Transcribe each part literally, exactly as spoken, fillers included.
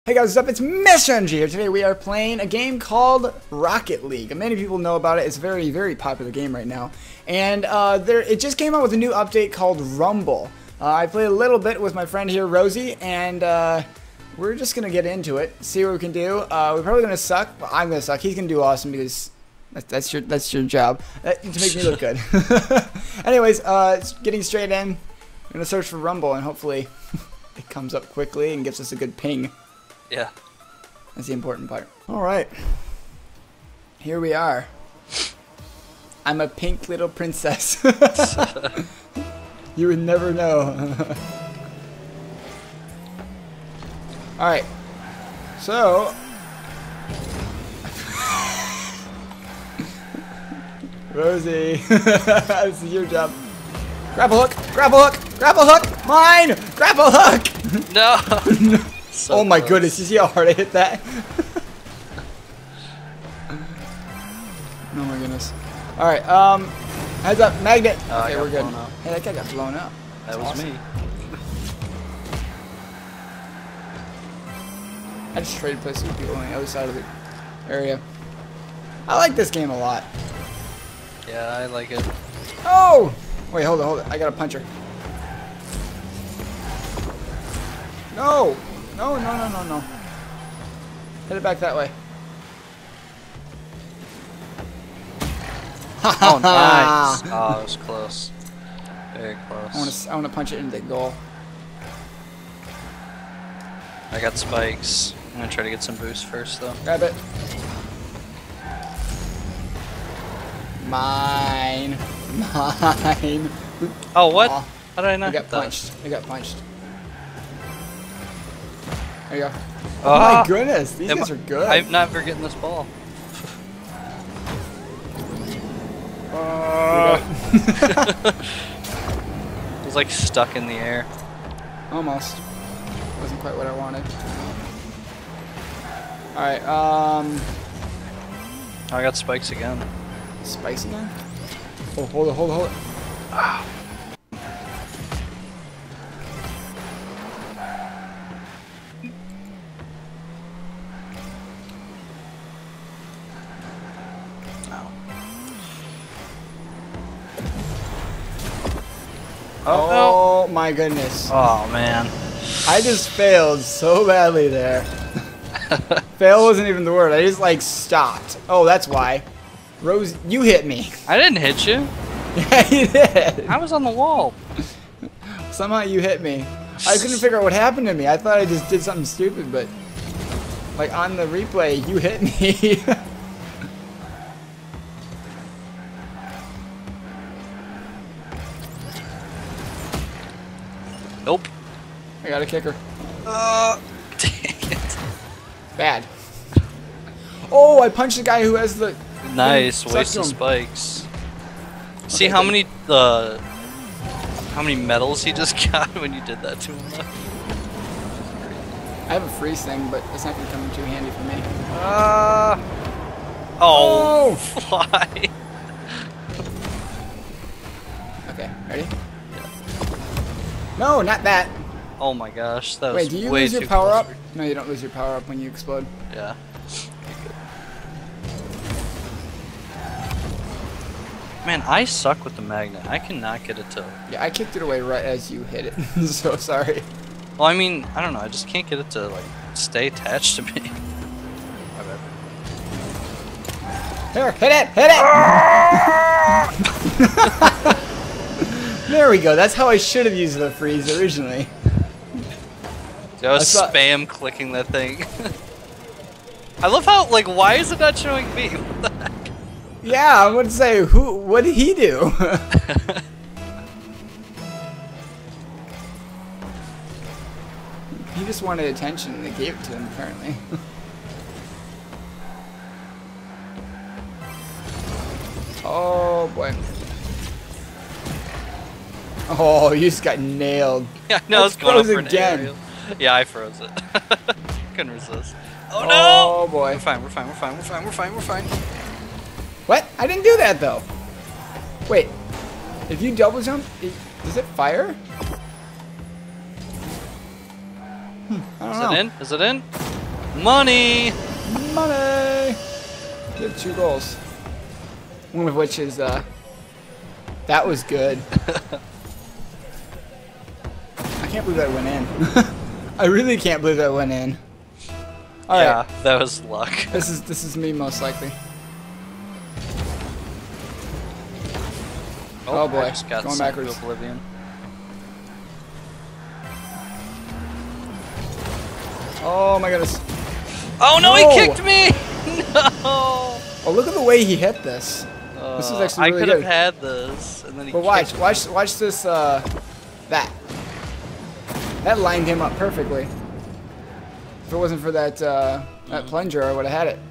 Hey guys, what's up? It's Mister M G here. Today we are playing a game called Rocket League. Many people know about it. It's a very, very popular game right now. And uh, there, it just came out with a new update called Rumble. Uh, I played a little bit with my friend here, Rosie, and uh, we're just going to get into it, see what we can do. Uh, we're probably going to suck. Well, I'm going to suck. He's going to do awesome because that's, that's, your, that's your job, uh, to make me look good. Anyways, uh, getting straight in, I'm going to search for Rumble, and hopefully it comes up quickly and gives us a good ping. Yeah. That's the important part. Alright. Here we are. I'm a pink little princess. You would never know. Alright. So. Rosie. This is your job. Grapple hook! Grapple hook! Grapple hook! Mine! Grapple hook! No! No. So oh my close. goodness, you see how hard I hit that? Oh my goodness. Alright, um, heads up, magnet. Oh, okay, I got we're good. blown up. Hey, that guy got blown up. That That's was awesome. me. I just traded places with people on the other side of the area. I like this game a lot. Yeah, I like it. Oh! Wait, hold it, hold it. I gotta punch her. No! No, no, no, no, no. Hit it back that way. Oh, nice. Oh, it was close. Very close. I want to I want to punch it into the goal. I got spikes. I'm gonna try to get some boost first, though. Grab it. Mine. Mine. Oh, what? Oh, How did I I not got get that? punched. I got punched. There you go. Oh, Ah! my goodness. These Am guys I- are good. I'm never getting this ball. Uh, It was like stuck in the air. Almost. Wasn't quite what I wanted. Alright, um... I got spikes again. Spice again? Oh, hold it, hold it, hold it. Ah. Oh, my goodness. Oh man. I just failed so badly there. Fail wasn't even the word. I just like stopped. Oh, that's why. Rose, you hit me. I didn't hit you. Yeah, you did. I was on the wall. Somehow you hit me. I couldn't figure out what happened to me. I thought I just did something stupid, but like on the replay, you hit me. Nope. I got a kicker. Uh, dang it. Bad. Oh, I punched the guy who has the... Nice, thing wasting stuck to him. spikes. See Okay, how good. many uh, how many medals he just got when you did that to him? I have a freeze thing, but it's not going to come in too handy for me. Uh, oh, Oh! fly. Okay, ready? No, not that. Oh my gosh, that was Wait, do you way lose your too power close up? for- No, you don't lose your power up when you explode. Yeah. Man, I suck with the magnet. I cannot get it to. Yeah, I kicked it away right as you hit it. So sorry. Well, I mean, I don't know. I just can't get it to like stay attached to me. My bad. Here, hit it, hit it! There we go. That's how I should have used the freeze originally. Dude, I was I saw- spam clicking that thing. I love how, like, why is it not showing me? What the heck? Yeah, I would say, who? What did he do? He just wanted attention, and they gave it to him, apparently. Oh boy. Oh, you just got nailed. Yeah, no, Let's it's going up froze for an again. aerial. Yeah, I froze it. Couldn't resist. Oh no! Oh boy. We're fine, we're fine, we're fine, we're fine, we're fine, we're fine. What? I didn't do that though. Wait. If you double jump, it, does it fire? Hmm, I don't Is know. it in? Is it in? Money! Money! We have two goals. One of which is, uh... that was good. I can't believe that went in. I really can't believe that went in. All yeah, right. that was luck. This is this is me most likely. Oh, boy, I just got going sent to backwards. Oblivion. Oh my goodness. Oh no, No. he kicked me! No! Oh, look at the way he hit this. Uh, This is actually I really could have good. had this, and then he But watch, kicked watch, watch this. Uh, that. That lined him up perfectly. If it wasn't for that uh, that plunger, I would have had it.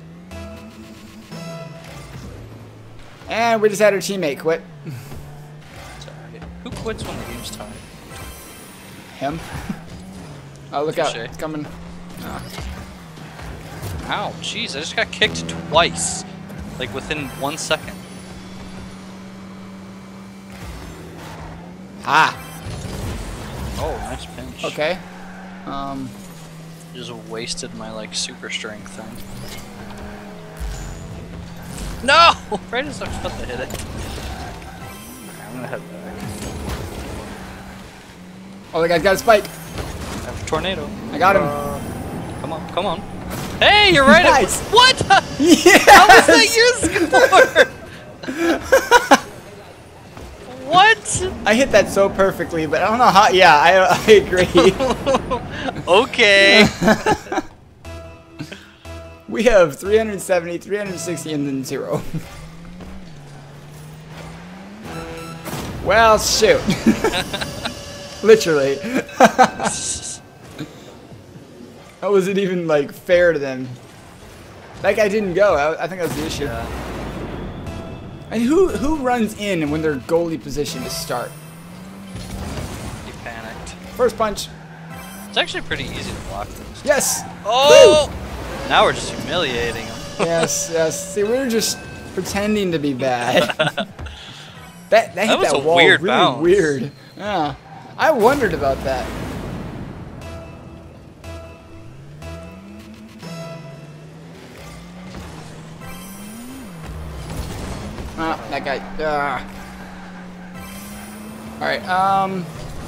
And we just had our teammate quit. Sorry. Who quits when the game's tied? Him. Oh, look out! Touché. It's coming. Ah. Ow, jeez, I just got kicked twice. Like within one second. Ah. Oh, nice pinch. Okay. Um. Just wasted my like super strength thing. No! Right as I was about to hit it. I'm gonna head back. Oh, the guy's got a spike. I have a tornado. I got him. Uh, come on, come on. Hey, you're right. Nice. What? Yes! How was that your score? What? I hit that so perfectly, but I don't know how. Yeah, I, I agree. Okay. We have three hundred seventy, three hundred sixty, and then zero. Well, shoot. Literally. How was it even, like, fair to them? That guy didn't go. I, I think that's the issue. Yeah. And who who runs in when their goalie position to start? He panicked. First punch. It's actually pretty easy to block this. Yes. Oh! Now we're just humiliating him. Yes, yes. See, we were just pretending to be bad. that that hit was that a wall weird really bounce. weird. Yeah, I wondered about that. Ah, that guy. Ah. All right. Um.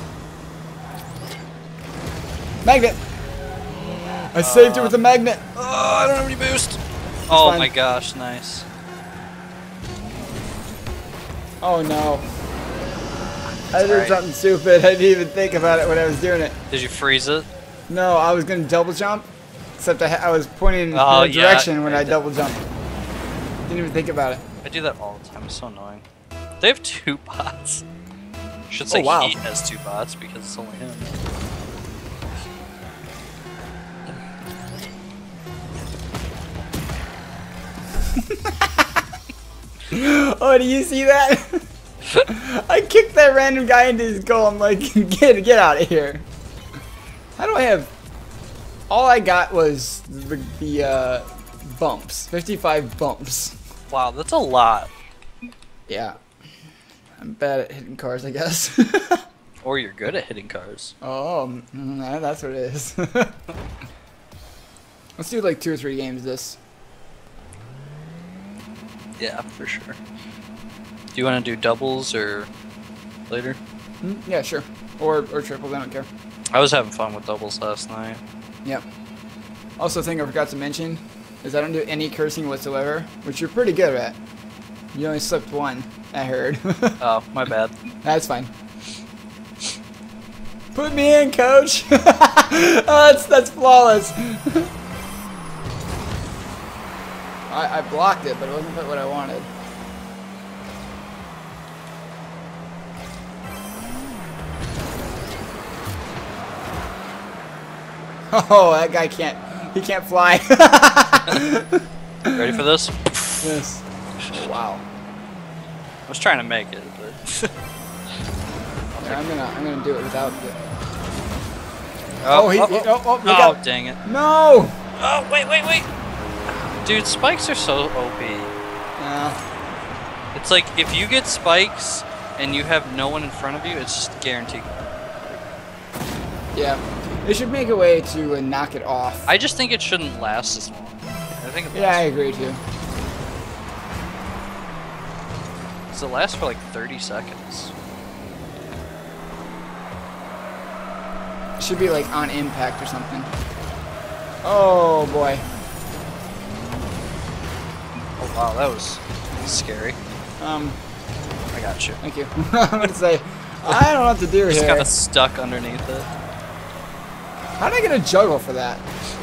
Magnet. I saved it with a magnet. Oh, I don't have any boost. Oh fine. my gosh, nice. Oh no. I did alright. something stupid. I didn't even think about it when I was doing it. Did you freeze it? No, I was gonna double jump, except I, ha I was pointing Oh, in the yeah, direction when I I did. double jumped. Didn't even think about it. I do that all the time. It's so annoying. They have two bots. I should say Oh, wow. he has two bots because it's only him. Oh, do you see that? I kicked that random guy into his goal. I'm like, get get out of here. How do I have? All I got was the, the uh, bumps. fifty-five bumps. Wow, that's a lot. Yeah. I'm bad at hitting cars, I guess. Or you're good at hitting cars. Oh, mm, that's what it is. Let's do like two or three games of this. Yeah, for sure. Do you want to do doubles or later? Mm, yeah, sure. Or or triples, I don't care. I was having fun with doubles last night. Yep. Also, thing I forgot to mention is I don't do any cursing whatsoever, which you're pretty good at. You only slipped one, I heard. Oh, my bad. That's fine. Put me in, coach. Oh, that's that's flawless. I, I blocked it, but it wasn't what I wanted. Oh, that guy can't. He can't fly. Ready for this? Yes. Wow. I was trying to make it, but... Yeah, I'm gonna I'm gonna do it without the. Oh, Oh, he- oh, he- oh, oh, oh, look oh, out. dang it. No. Oh, wait, wait, wait! Dude, spikes are so O P. Yeah. It's like, if you get spikes and you have no one in front of you, it's just guaranteed. Yeah. They should make a way to uh, knock it off. I just think it shouldn't last as long. I think it Yeah, I lasts. agree too. Does it last for like thirty seconds? It should be like on impact or something. Oh boy. Oh wow, that was scary. Um, I got you. thank you. I'm gonna say, I don't know what to do Just here. kind of stuck underneath it. How did I get a juggle for that?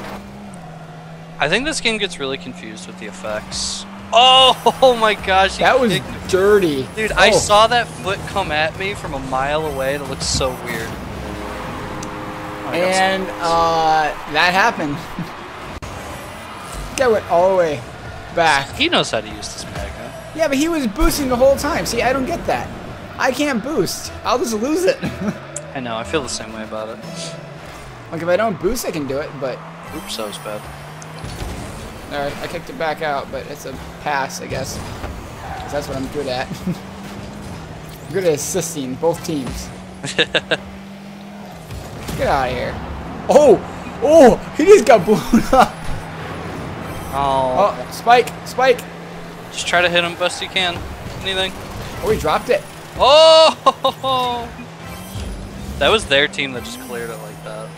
I think this game gets really confused with the effects. Oh, oh my gosh. he That was kicked me. dirty. Dude, I Oh. saw that foot come at me from a mile away and it looked so weird. Oh, I got And some- uh, that happened. Guy went all the way back. he knows how to use this magnet. Yeah, but he was boosting the whole time. See, I don't get that. I can't boost. I'll just lose it. I know, I feel the same way about it. Like if I don't boost, I can do it. But Oops, that was bad. all right, I kicked it back out. But it's a pass, I guess. 'Cause that's what I'm good at. I'm good at assisting both teams. Get out of here. Oh, oh, he just got blown up. Oh, Oh, spike, spike. just try to hit him best you can. Anything? Oh, he dropped it. Oh! That was their team that just cleared it like that.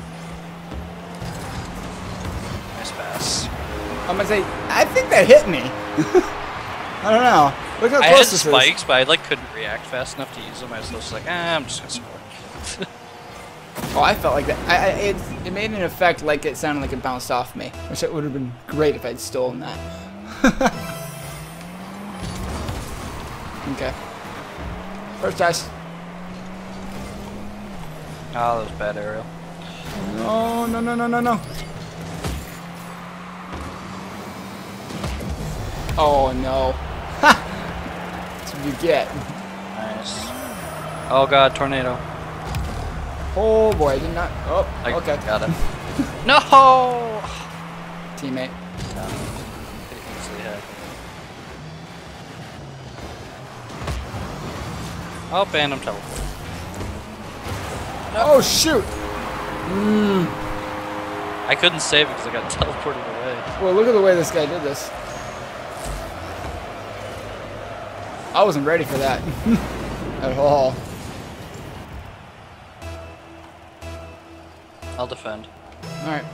Nice pass. I'm gonna say, I think that hit me. I don't know. Look how I close had this spikes, but I like couldn't react fast enough to use them. I was just like, ah, I'm just gonna score. is. Oh, I felt like that. I, I, it, it made an effect like it sounded like it bounced off me, which it would have been great if I'd stolen that. Okay. First dash. Oh, that was bad aerial. No, no, no, no, no, no. Oh no. Ha! That's what you get. Nice. Oh god, tornado. Oh boy, I did not. Oh, I okay. got it. No! Teammate. It easily happened. Oh, and I'm teleported. Oh shoot! Mmm. I couldn't save it because I got teleported away. Well, look at the way this guy did this. I wasn't ready for that at all. I'll defend. All right.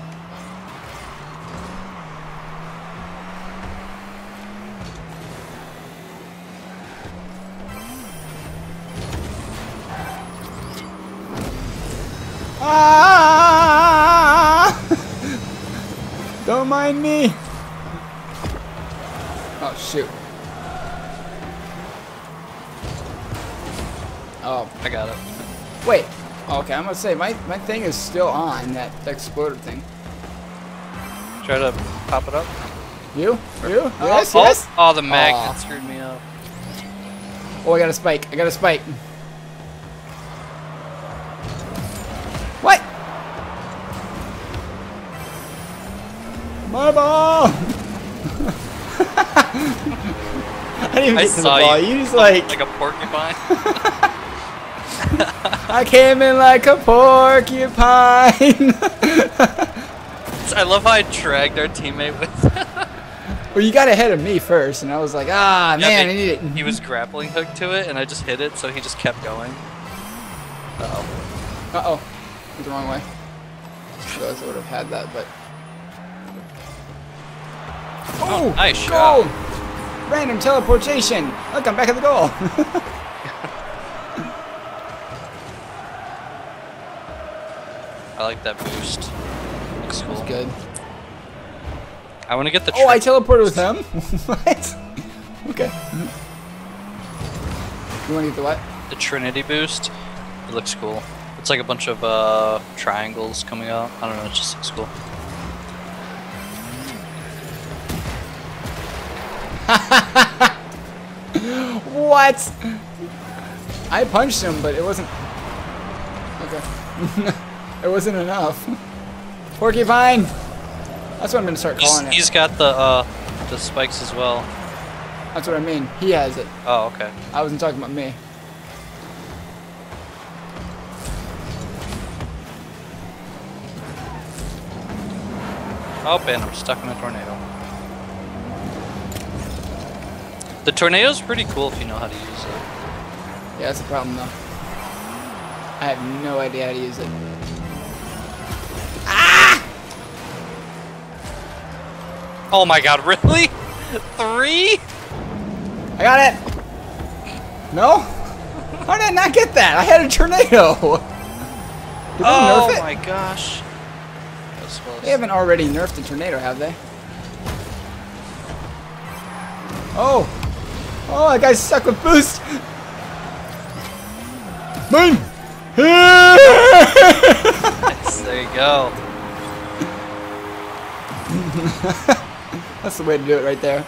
Ah! Don't mind me. Oh shoot. Oh, I got it. wait. Okay, I'm gonna say my my thing is still on that exploder thing. Try to pop it up. You? You? Yes, oh, yes. Oh, the magnet Aw. screwed me up. Oh, I got a spike. I got a spike. What? My ball! I didn't even I get to the saw ball. you. You just like, Like a porcupine. I came in like a porcupine. I love how I dragged our teammate with. Well, you got ahead of me first, and I was like, ah, Yeah, man, but I need it. He was grappling hooked to it, and I just hit it, so he just kept going. Uh oh. Uh-oh. Went the wrong way. I realized I would have had that, but... Oh, nice goal! shot. Random teleportation. Look, I'm back at the goal. I like that boost. Looks cool. That's good. I want to get the. Oh, I tri- teleported with him? What? Okay. You want to get the what? the Trinity boost. It looks cool. It's like a bunch of uh, triangles coming out. I don't know. It just looks cool. What? I punched him, but it wasn't... Okay. It wasn't enough. Porcupine! That's what I'm going to start He's, calling it. he's got the uh, the spikes as well. That's what I mean. He has it. Oh, okay. I wasn't talking about me. Oh, and I'm stuck in a tornado. The tornado's pretty cool if you know how to use it. Yeah, that's the problem though. I have no idea how to use it. Ah! Oh my god, really? Three? I got it! No? How did I not get that? I had a tornado! Did they Oh nerf it? my gosh. That's close. They haven't already nerfed the tornado, have they? Oh! Oh, that guy's stuck with boost! Mine! Nice, there you go. That's the way to do it right there.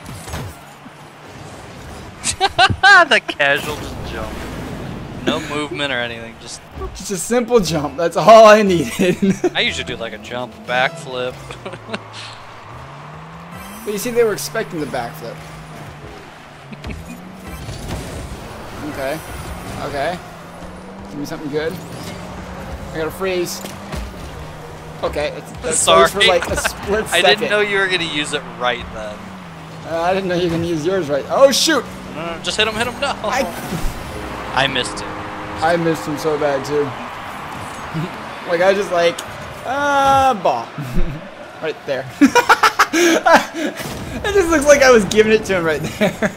The casual just jump. No movement or anything, just... Just a simple jump, that's all I needed. I usually do like a jump, backflip. But you see, they were expecting the backflip. Okay. Okay. Give me something good. I gotta freeze. Okay, it's, that's Sorry. for like a split I second. didn't know you were gonna use it right then. Uh, I didn't know you were gonna use yours right. Oh shoot! No, no, no, just hit him, hit him, no! I, I missed it. I missed him so bad too. Like I just like, uh, ball. Right there. It just looks like I was giving it to him right there.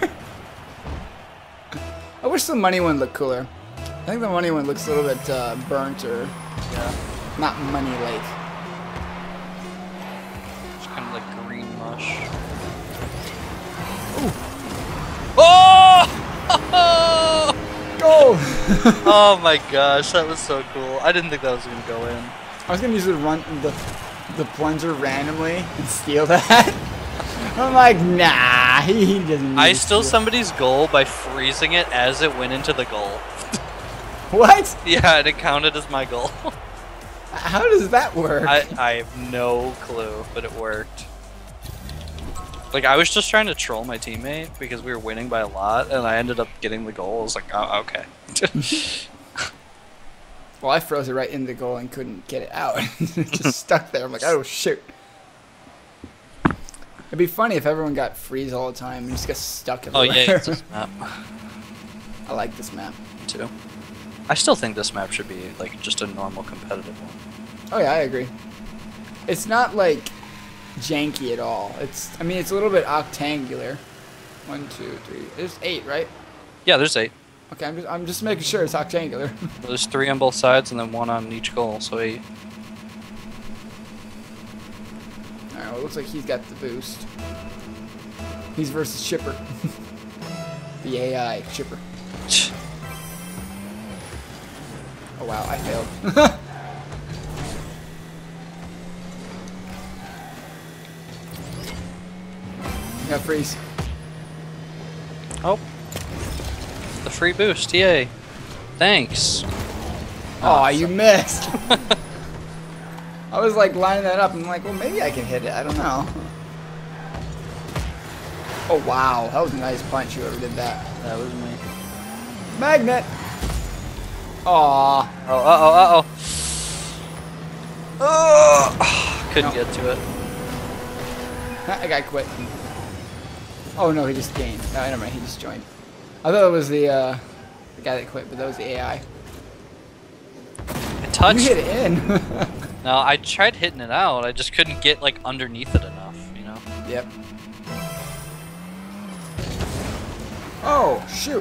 I wish the money one looked cooler. I think the money one looks a little bit uh, burnt or Yeah. not money-like. Just kind of like green mush. Ooh. Oh! Go! Oh my gosh, that was so cool. I didn't think that was gonna go in. I was gonna use the run the the plunger randomly and steal that. I'm like, nah, he, he doesn't. Need I to stole steal. somebody's goal by freezing it as it went into the goal. What? Yeah, and it counted as my goal. How does that work? I, I have no clue, but it worked. Like, I was just trying to troll my teammate because we were winning by a lot, and I ended up getting the goal. I was like, oh, okay. Well, I froze it right in the goal and couldn't get it out. It just stuck there. I'm like, oh shoot. It'd be funny if everyone got freeze all the time and just got stuck Oh, everywhere. yeah, it's this map, I like this map. too. I still think this map should be, like, just a normal competitive one. Oh yeah, I agree. It's not like janky at all. It's, I mean, it's a little bit octangular. One, two, three. There's eight, right? Yeah, there's eight. Okay, I'm just, I'm just making sure it's octangular. There's three on both sides and then one on each goal, so eight. Alright, well, it looks like he's got the boost. He's versus Chipper. The A I, Chipper. Oh wow, I failed. Got freeze. Oh. The free boost, yay. Thanks. Oh, you missed. I was like lining that up and I'm like, well, maybe I can hit it. I don't know. Oh, wow. That was a nice punch, whoever did that. That was me. Magnet. Aw. Oh, uh-oh, uh-oh. Oh, couldn't No. get to it. I got quit. Oh, no, he just gained. No, never mind. He just joined. I thought it was the, uh, the guy that quit, but that was the A I. It touched. You hit it in. No, I tried hitting it out. I just couldn't get, like, underneath it enough, you know? Yep. Oh, shoot.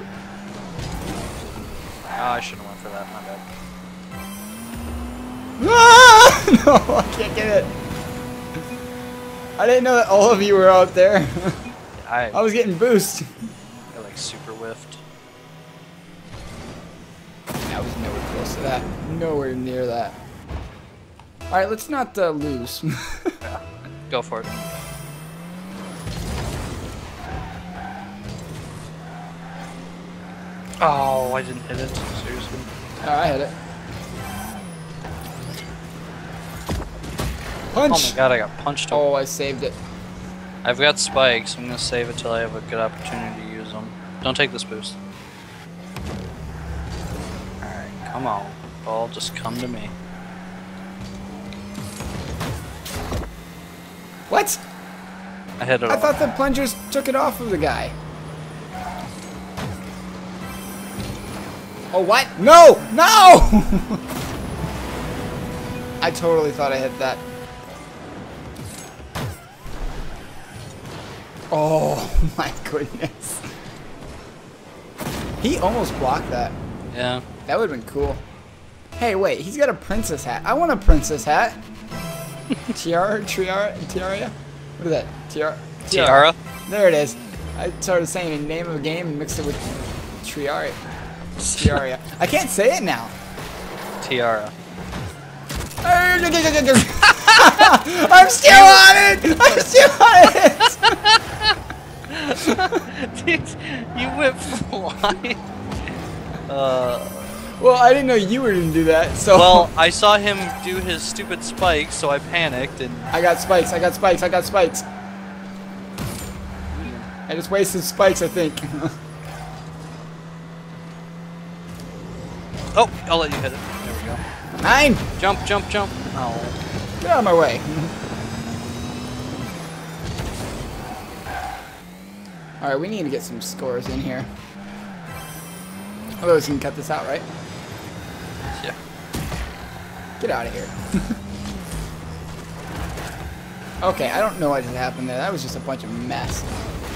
Oh, I should have went for that. My bad. Ah! No, I can't get it. I didn't know that all of you were out there. I, I was getting boost. I like super whiffed. I was nowhere close to that. Nowhere near that. Alright, let's not uh, lose. Yeah. Go for it. Oh, I didn't hit it. Seriously. Oh, I hit it. Oh Punch! my god, I got punched. Oh, I saved it. I've got spikes. I'm gonna save it till I have a good opportunity to use them. Don't take this boost. Alright, come on. Ball, just come to me. What? I hit it I off. thought the plungers took it off of the guy. Oh, what? No! No! I totally thought I hit that. Oh, my goodness. He almost blocked that. Yeah. That would have been cool. Hey, wait, he's got a princess hat. I want a princess hat. Tiara? Tiara? Tiara? What is that? Tiara? Tiara? There it is. I started saying the name of a game and mixed it with Tiara. Tiara. I can't say it now. Tiara. I'm still on it! I'm still on it! Dude, you went flying. Uh, well, I didn't know you were going to do that, so... well, I saw him do his stupid spikes, so I panicked and... I got spikes, I got spikes, I got spikes. I just wasted spikes, I think. Oh, I'll let you hit it. There we go. Nine! Jump, jump, jump. Oh. Get out of my way. Alright, we need to get some scores in here. Otherwise, we can cut this out, right? Yeah. Get out of here. Okay, I don't know what just happened there. That was just a bunch of mess.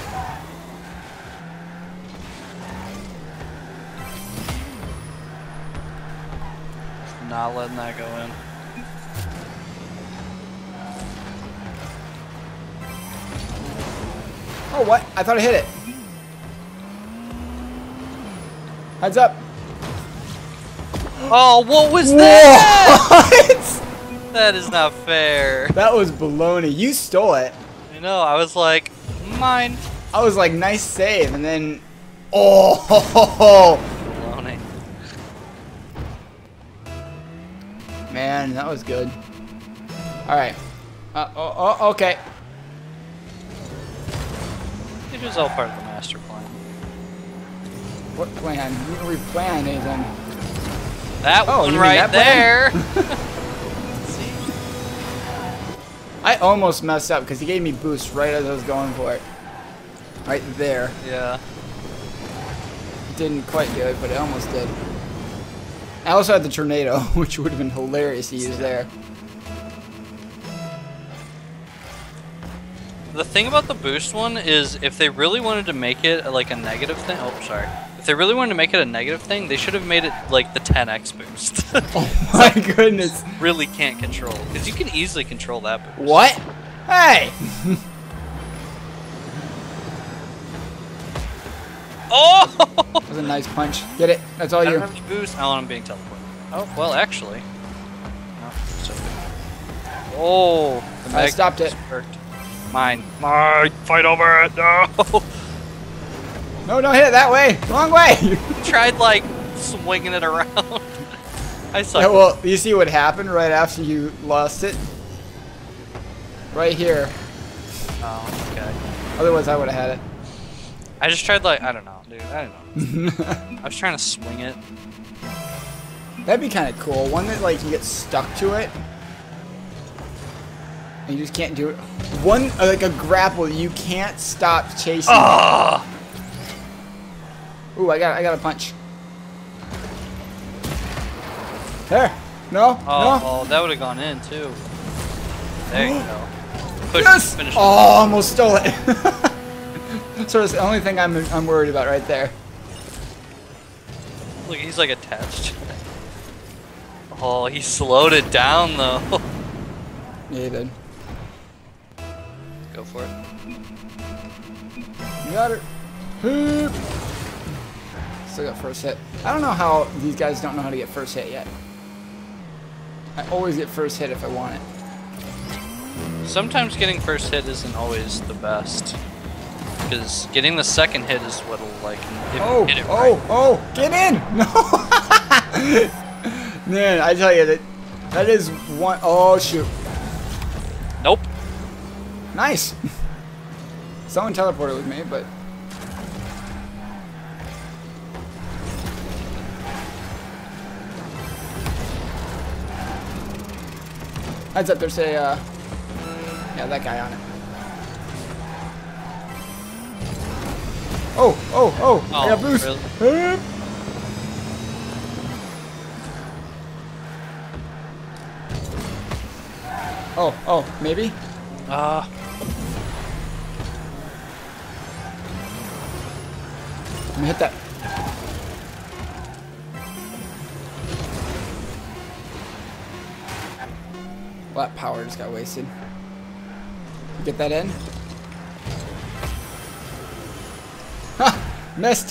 Not letting that go in. Oh, what? I thought I hit it. Heads up. Oh, what was Whoa. that? What? That is not fair. That was baloney. You stole it. I know, I was like, mine. I was like, nice save, and then... Oh! Baloney. Man, that was good. Alright. Uh, oh, oh, okay. It was all part of the master plan. What plan? You didn't really plan anything. That Oh, one you mean right that there. See? I almost messed up because he gave me boost right as I was going for it. Right there. Yeah. Didn't quite do it, but it almost did. I also had the tornado, which would have been hilarious to use there. The thing about the boost one is if they really wanted to make it like a negative thing, oh sorry. If they really wanted to make it a negative thing, they should have made it like the ten X boost. Oh my goodness. Really can't control, because you can easily control that boost. What? Hey! Oh! That was a nice punch. Get it. That's all I you. don't have to boost. Oh, I'm being teleported. Oh, well, actually. No, it's okay. Oh, the I mag stopped it. worked. Mine. Mine. Fight over it. No. No, don't hit it that way. Wrong way. Tried like swinging it around. I suck. Yeah, well, you see what happened right after you lost it? Right here. Oh, okay. Otherwise, I would have had it. I just tried like I don't know, dude. I don't know. I was trying to swing it. That'd be kind of cool. One that like you get stuck to it, and you just can't do it. One uh, like a grapple you can't stop chasing. Oh! Ooh, I got I got a punch. There. No. Oh, no. oh that would have gone in too. There you go. Push. Yes. Finish. Oh, almost stole it. So that's the only thing I'm I'm worried about right there. Look, he's like attached. Oh, he slowed it down though. Yeah, he did. Go for it. You got it. Hoop. Still got first hit. I don't know how these guys don't know how to get first hit yet. I always get first hit if I want it. Sometimes getting first hit isn't always the best. Because getting the second hit is what'll like hit, Oh, hit it oh, right. oh, get in! No! Man, I tell you, that that is one, oh shoot. Nope. Nice! Someone teleported with me, but... Heads up, there's a, uh... Yeah, that guy on it. Oh, oh, oh! Oh, I got boost. really? Hup. Oh, oh, maybe? Uh, Let me hit that. Well, that power just got wasted. Get that in? Ha! Missed!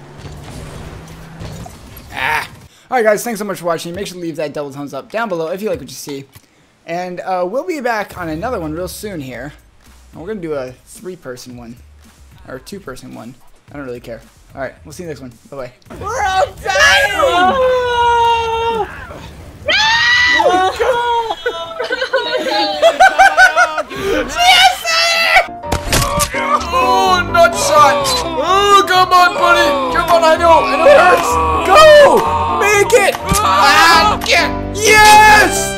Ah! Alright guys, thanks so much for watching. Make sure to leave that double thumbs up down below if you like what you see. And uh, we'll be back on another one real soon here. And we're going to do a three-person one. Or a two-person one. I don't really care. Alright, we'll see you next one. Bye-bye. We're outside! Yes, sir! Oh, nut shot! Oh, come on, buddy! Come on, I know, I know it hurts! Go! Make it! Ah, yeah. Yes!